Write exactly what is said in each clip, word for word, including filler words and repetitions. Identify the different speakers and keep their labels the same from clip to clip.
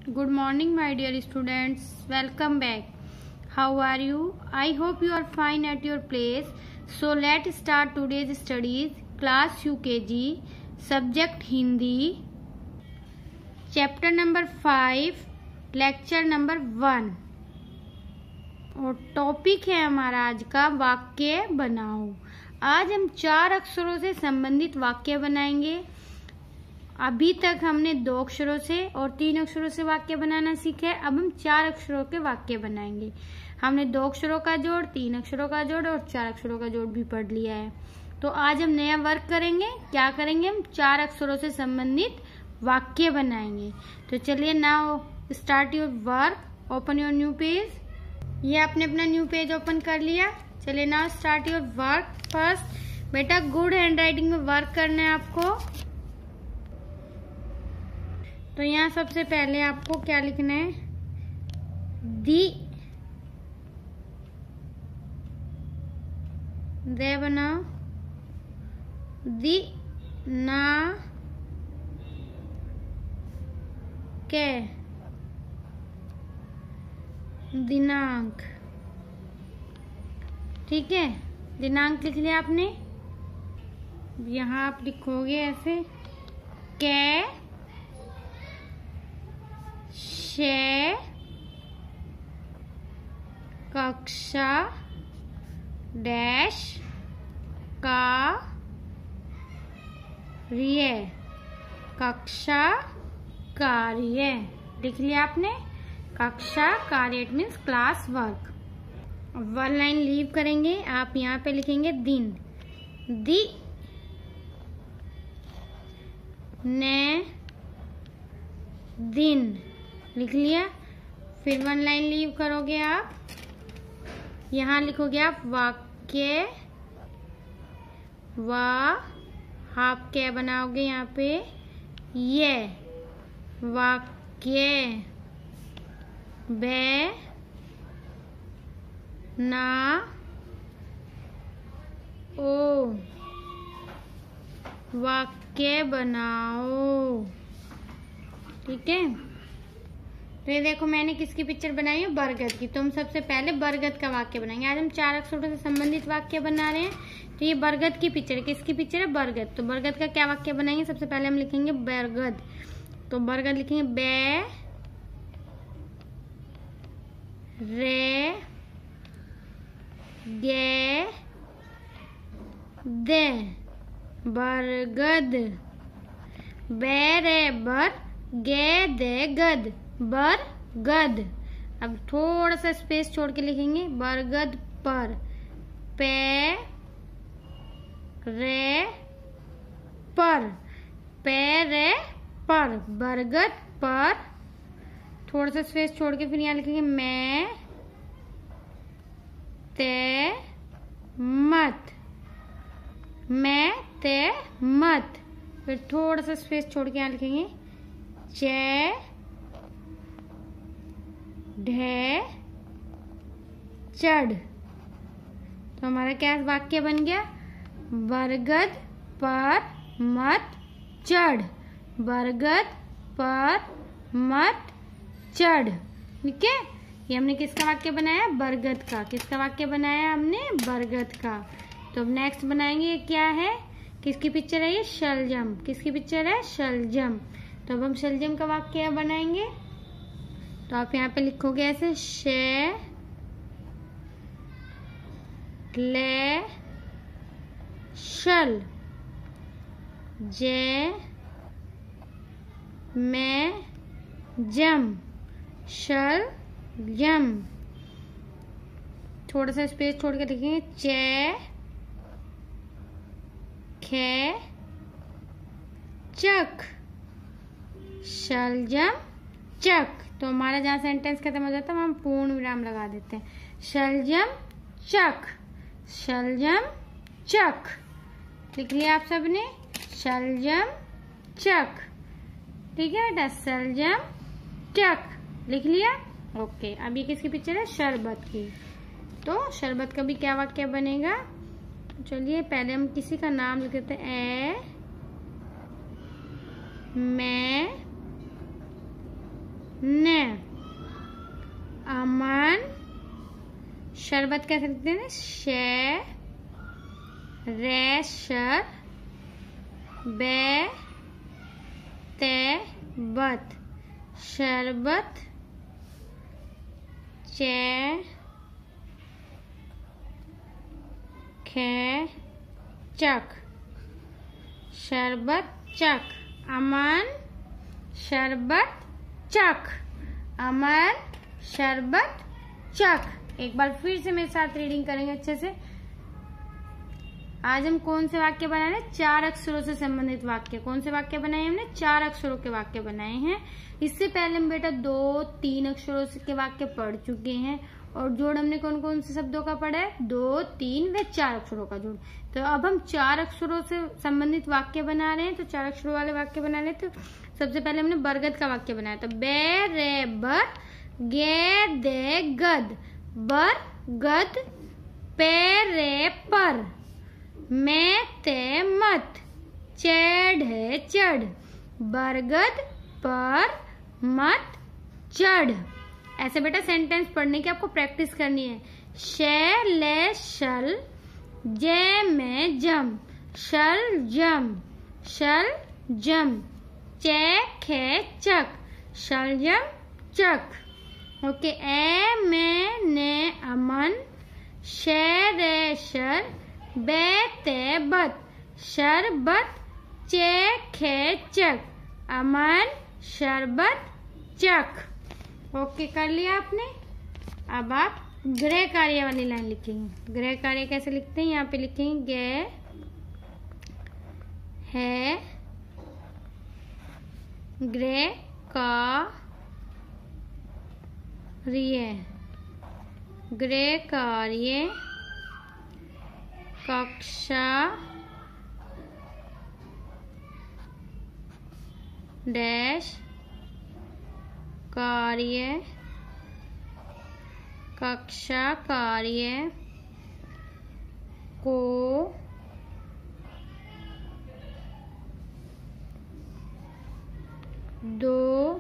Speaker 1: Good morning, my dear students. Welcome back. How are you? I hope you are fine at your place. So let's start today's studies. Class U K G, subject Hindi, chapter number five, lecture number one. और topic है हमारा आज का वाक्य बनाओ। आज हम चार अक्षरों से संबंधित वाक्य बनाएंगे। अभी तक हमने दो अक्षरों से और तीन अक्षरों से वाक्य बनाना सीखा है। अब हम चार अक्षरों के वाक्य बनाएंगे। हमने दो अक्षरों का जोड़, तीन अक्षरों का जोड़ और चार अक्षरों का जोड़ भी पढ़ लिया है। तो आज हम नया वर्क करेंगे। क्या करेंगे? हम चार अक्षरों से संबंधित वाक्य बनाएंगे। तो चलिए now start your work. Open your new page. ये आपने अपना न्यू पेज ओपन कर लिया। चलिए now start your work. First बेटा गुड हैंड राइटिंग में वर्क करना है आपको। तो यहाँ सबसे पहले आपको क्या लिखना है? दी, दे बनाओ। दी ना के, दिनांक। ठीक है, दिनांक लिख लिया आपने। यहाँ आप लिखोगे ऐसे के शे कक्षा डैश का रिय, कक्षा कार्य लिख लिया आपने। कक्षा कार्य it means class work. One line leave करेंगे। आप यहाँ पे लिखेंगे दिन, दी ने दिन लिख लिया। फिर वन लाइन लीव करोगे आप। यहाँ लिखोगे आप वाक्य, वा आप क्या बनाओगे यहाँ पे? ये वाक्य, बे ना ओ, वाक्य बनाओ। ठीक है, तो ये देखो मैंने किसकी पिक्चर बनाई है? बरगद की। तो हम सबसे पहले बरगद का वाक्य बनाएंगे। आज हम चार अक्षरों से संबंधित वाक्य बना रहे हैं। तो ये बरगद की पिक्चर है। किसकी पिक्चर है? बरगद। तो बरगद का क्या वाक्य बनाएंगे? सबसे पहले हम लिखेंगे बरगद। तो बरगद लिखेंगे बे रे गे दे, बरगद। बे रे बर, गे दे गद, बरगद। अब थोड़ा सा स्पेस छोड़ के लिखेंगे बरगद पर, पे रे पर, पे रे पर, बरगद पर। थोड़ा सा स्पेस छोड़ के फिर यहाँ लिखेंगे मैं ते मत, मैं ते मत। फिर थोड़ा सा स्पेस छोड़ के यहाँ लिखेंगे चे ढे चढ़। तो हमारा क्या वाक्य बन गया? बरगद पर मत चढ़, बरगद पर मत चढ़। ठीक है, ये हमने किसका वाक्य बनाया? बरगद का। किसका वाक्य बनाया हमने? बरगद का। तो अब नेक्स्ट बनाएंगे ये क्या है? किसकी पिक्चर है ये? शलजम। किसकी पिक्चर है? शलजम। तो अब हम शलजम का वाक्य बनाएंगे। तो आप यहाँ पे लिखोगे ऐसे शे ले शल, जे में जम, शल जम। थोड़ा सा स्पेस छोड़ के लिखेंगे चे खे चक, शलजम चक। तो हमारा जहाँ सेंटेंस खत्म हो जाता है हम पूर्ण विराम लगा देते हैं। शलजम चक, शलजम चक लिख लिया आप सबने। शलजम चक। ठीक है बेटा, शलजम चक लिख लिया। ओके, अब ये किसकी पिक्चर है? शरबत की। तो शरबत का भी क्या वाक्य बनेगा? चलिए पहले हम किसी का नाम लिख देते हैं। ए मैं ने। अमन शरबत कह सकते हैं, शे रे शर बे ते बत शरबत चे खे चक शरबत चक। अमन शरबत चक। अमन शरबत चक। एक बार फिर से मेरे साथ रीडिंग करेंगे अच्छे से। आज हम कौन से वाक्य बनाए हैं? चार अक्षरों से संबंधित वाक्य। कौन से वाक्य बनाए हमने? चार अक्षरों के वाक्य बनाए हैं। इससे पहले हम बेटा दो तीन अक्षरों के वाक्य पढ़ चुके हैं और जोड़ हमने कौन कौन से शब्दों का पढ़ा है? दो तीन व चार अक्षरों का जोड़। तो अब हम चार अक्षरों से संबंधित वाक्य बना रहे हैं। तो चार अक्षरों वाले वाक्य बना रहे हैं। तो सबसे पहले हमने बरगद का वाक्य बनाया। तो बे रे बर गे दे गद बर गद पे रे पर मैं ते मत चढ़ चढ़ बरगद पर मत चढ़। ऐसे बेटा सेंटेंस पढ़ने की आपको प्रैक्टिस करनी है। शे ले शल जे में जम शल जम शल जम चे खे चक शल जम चक। ओके। ए में ने अमन शे रे शर बे ते बत शरबत चे खे चक अमन शरबत चक। ओके कर लिया आपने। अब आप गृह कार्य वाली लाइन लिखेंगे। गृह कार्य कैसे लिखते हैं? यहाँ पे लिखेंगे गे है गृह का रिय गृह कार्य कक्षा डैश कार्य कक्षा कार्य को दो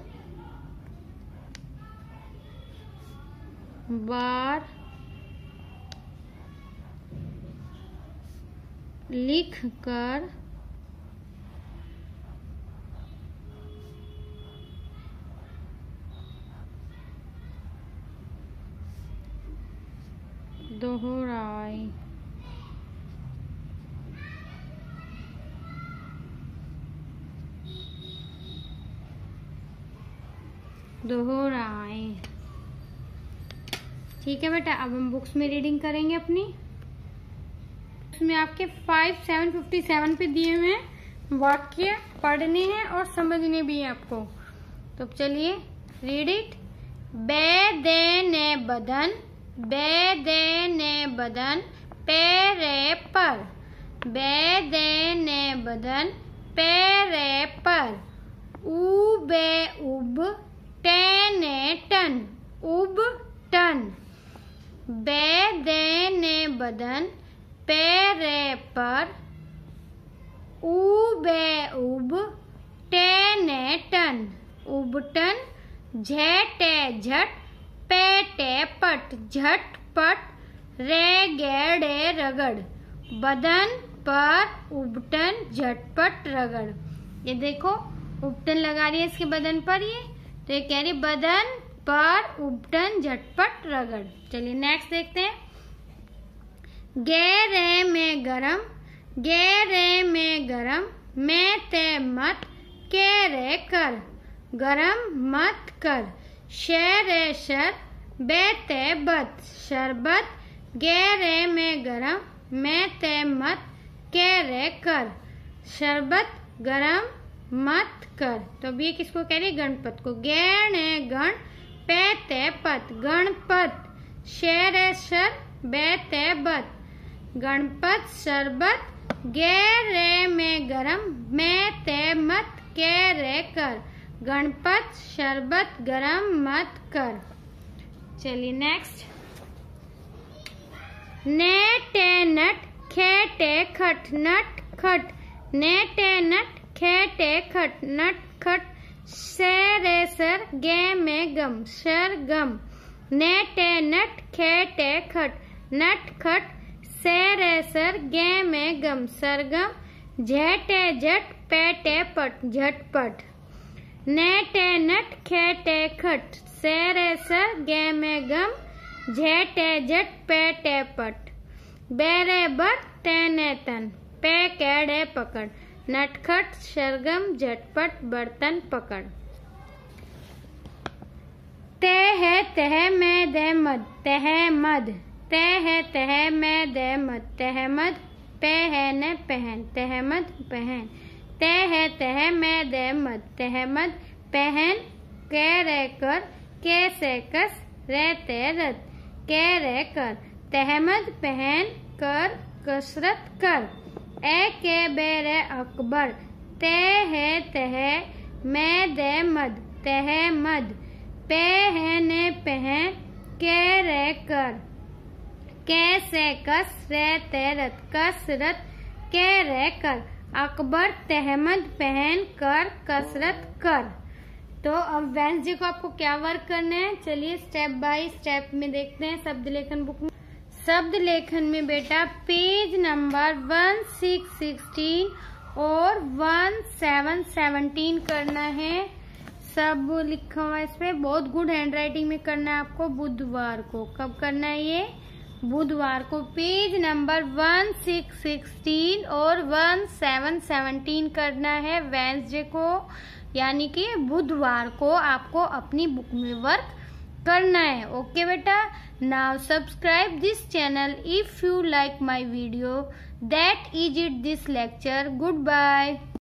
Speaker 1: बार लिख कर दोहराए। दोहराए। ठीक है बेटा। अब हम बुक्स में रीडिंग करेंगे अपनी। उसमें आपके फाइव सेवन फिफ्टी सेवन पे दिए हुए हैं वाक्य, पढ़ने हैं और समझने भी हैं आपको। तो चलिए रीड इट। बे दे ने बदन बे दे ने बदन पैरे पर बे दे ने बदन पैरे पर उ बे उब टेने टन उब टन बे दे ने बदन पैरे पर उ बे उब टेने टन उबटन झेटे झट पेटे पट झटपट रे गेड़े रगड़ बदन पर उबटन झटपट रगड़। ये देखो उबटन लगा रही है इसके बदन पर। ये तो ये कह रही बदन पर उबटन झटपट रगड़। चलिए नेक्स्ट देखते हैं। गे रे में गरम गे रे में गरम मैं ते मत के रे कर गरम मत कर शे रे शर बे ते बत शरबत गे रे में गरम मैं ते मत के रे कर शरबत गरम मत कर। तो अब ये किसको कह रही? गणपत को। गे ने गण पे ते पत गणपत शे रे शर बे ते बत गणपत शरबत गे रे में गरम मैं ते मत के रे कर गणपत शरबत गरम मत कर। चलिए नेक्स्ट। ने टे नट खेटे खट नट खट ने टे नट खेटे खट नट खट से रे सर गे में गम सरगम। ने टे नट खे टे खट नट खट। से रे सर गे में गम सरगम। झे टे झट पे टे पट झटपट। ने टे नट खे टे खट से रे सर गे में गम। झे टे झट पे टे पट। बेरे बर तेने तन पे केड़े पकड़। नटखट सरगम झटपट बर्तन पकड़। ते है तह में दे मद तह मद। ते है तह में दे मद तह मद। पे है न पहन तहमद पहन। ते है तह में दे मद तहमद पहन। के रे कर के से कस रे ते रत। के रे कर तहमद पहन कर कसरत कर। ए के बेरे अकबर। ते है तह में दे मद तह मद। पे है ने पहन के रे कर। के से कस रे तेरत कसरत। के रे कर अकबर तहमद पहन कर कसरत कर। तो अब वेंसडे को आपको क्या वर्क करना है, चलिए स्टेप बाय स्टेप में देखते हैं। शब्द लेखन बुक में शब्द लेखन में बेटा page number one six sixteen और वन सेवन सेवनटीन करना है। सब लिखा हुआ है इसमें, बहुत गुड हैंड राइटिंग में करना है आपको। बुधवार को कब करना है ये, बुधवार को page number one six sixteen और वन सेवन सेवनटीन करना है वेंसडे को, यानी कि बुधवार को आपको अपनी बुक में वर्क करना है। ओके बेटा, now subscribe this channel if you like my video. That is it this lecture. Good bye.